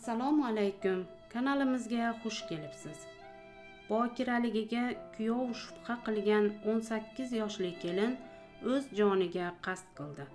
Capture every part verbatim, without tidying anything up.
Assalomu alaykum. Kanalimizga xush kelibsiz. Bokiraligiga kuyov shubha qilgan o'n sakkiz yoshli kelin o'z joniga qasd qildi.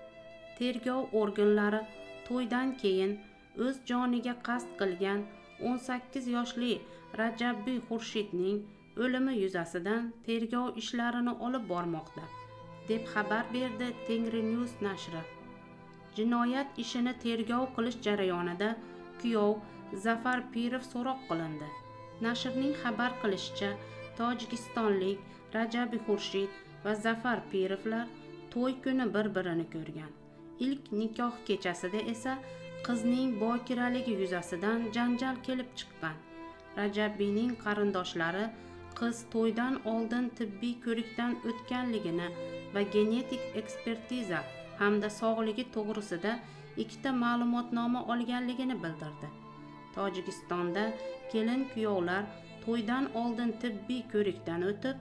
Tergov organlari to'ydan keyin o'z joniga qasd qilgan o'n sakkiz yoshli Rajabbiy Xurshidning o'limi yuzasidan tergov ishlarini olib bormoqda, deb xabar berdi Tengrinews nashri. Jinoyat ishini tergov qilish jarayonida kuyov Zafar Pirov so'roq qilindi. Nashrning xabar qilishicha, tojikistonlik Rajabbiy Xurshid va Zafar Pirovlar to'y kuni bir-birini ko'rgan. Ilk nikoh kechasida esa qizning bokiraligi yuzasidan janjal kelib chiqqan. Rajabbiyning qarindoshlari qiz to'ydan oldin tibbiy ko'rikdan o'tganligini va genetik ekspertiza hamda sog'ligi to'g'risida ikkita ma'lumotnoma olganligini bildirdi. Tojikistonda kelin-kuyovlar to'ydan oldin tibbiy ko'rikdan o'tib,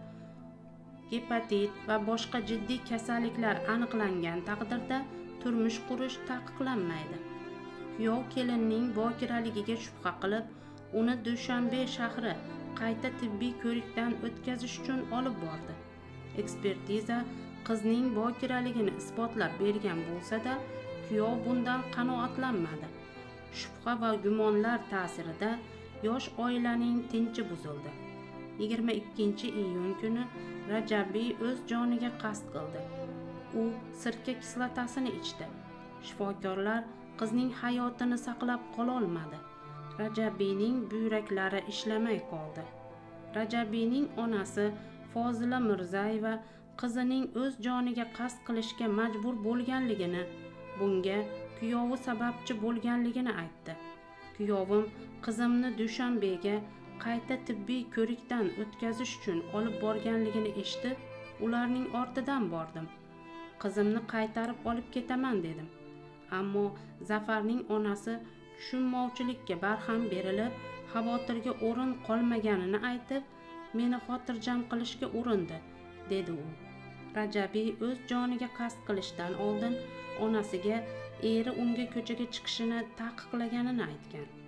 gepatit va boshqa jiddiy kasalliklar aniqlangan taqdirda turmush qurish taqiqlanmaydi. Kuyov kelinning bokiraligiga shubha qilib, uni Dushanbe shahri qayta tibbiy ko'rikdan o'tkazish uchun olib bordi. Ekspertiza qizning bokiraligini isbotlab bergan bo'lsa-da, kuyov bundan qanoatlanmadi. Shubha va gumonlar ta'sirida yosh oilaning tinchi buzildi. yigirma ikkinchi iyun kuni Rajabbiy o'z joniga qasd qildi. U sirka kislotasini ichdi. Shifokorlar qizning hayotini saqlab qola olmadi. Rajabbiyning buyraklari ishlamay qoldi. Rajabbiyning onasi Fozila Mirzayeva qizining o'z joniga qasd qilishga majbur bo'lganligini, bunga kuyovi sababchi bo'lganligini aytdi. Kuyovim qizimni Dushanbega qayta tibbiy ko'rikdan o'tkazish uchun olib borganligini eshitib, ularning ortidan bordim. Qizimni qaytarib olib ketaman dedim. Ammo Zafarning onasi tushunmovchilikka barham berilib, xavotirga o'rin qolmaganini aytib, meni xotirjam qilishga urindi, dedi u. Rajabbiy o'z joniga qasd qilishdan oldin onasiga eri unga ko'chaga chiqishini taqiqlaganini aytgan.